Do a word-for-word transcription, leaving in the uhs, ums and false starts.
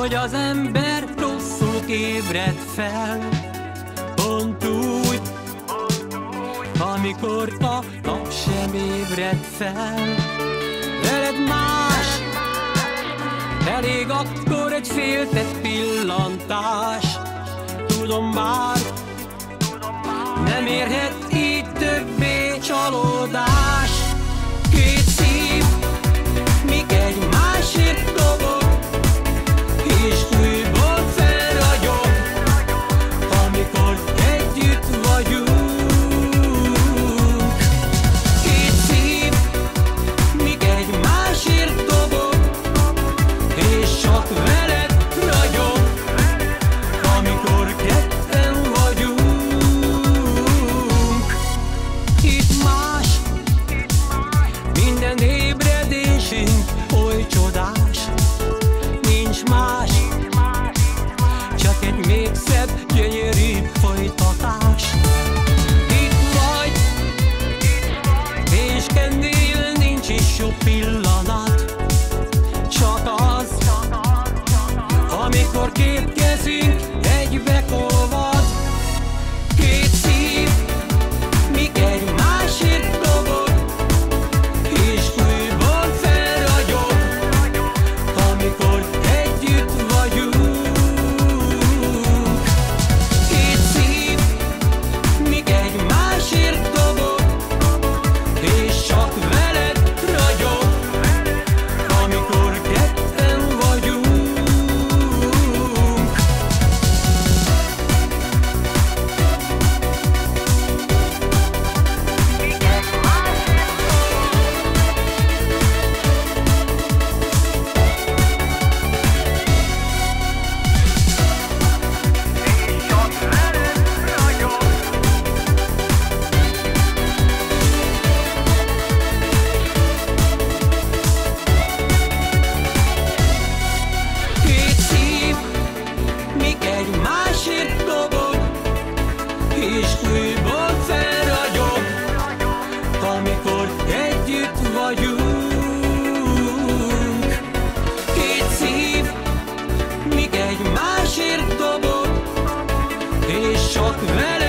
hogy az ember rosszul ébred fel, pont úgy, amikor a nap sem ébred fel. Veled más, elég akkor egy féltett pillantás. Tudom már, nem érhet így többé csalódás. Két szív, míg egymásért dobog, és újból felragyog, amikor együtt vagyunk. Két szív, míg egymásért dobog, és csak veled ragyog, amikor ketten vagyunk. Itt más, minden ébredésünk oly csodás. Nincs más, csak egy még szebb, gyönyörű folytatás. Itt vagy, és ennél nincs is jobb pillanat. Csak az, amikor két kezünk egybe olvad. Két szív, míg egymásért dobog, és újból felragyog, amikor együtt vagyunk. Két szív, míg egymásért dobog, és csak veled ragyog, amikor ketten vagyunk. Két szív, míg egymásért dobog, és újból felragyog, amikor együtt vagyunk. Két szív, míg egymásért dobog, és csak veled